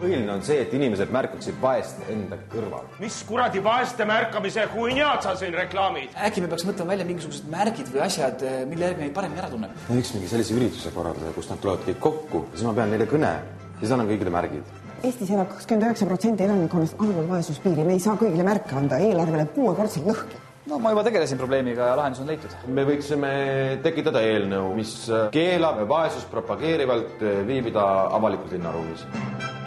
Põhiline on see, et inimesed märkaksid vaest enda kõrval. Mis kuradi vaeste märkamise huinjad sa siin reklaamid? Äkki me peaks mõtlema välja mingisugused märgid või asjad, mille järgi neid paremini ära tunneb. Võiks mingi sellise ürituse korraldada, kus nad tulevad kõik kokku ja siis ma pean neile kõne ja siis annan kõigile märgid. Eestis elab 29% elanikkonnast allpool vaesuspiiri. Me ei saa kõigile märke anda, eelarvele 6-kordselt lõhki. No ma juba tegelesin probleemiga ja lahendus on leitud. Me võiksime tekitada eelnõu, mis keelab vaesust propageerivalt viibida avalikult linnaruumis.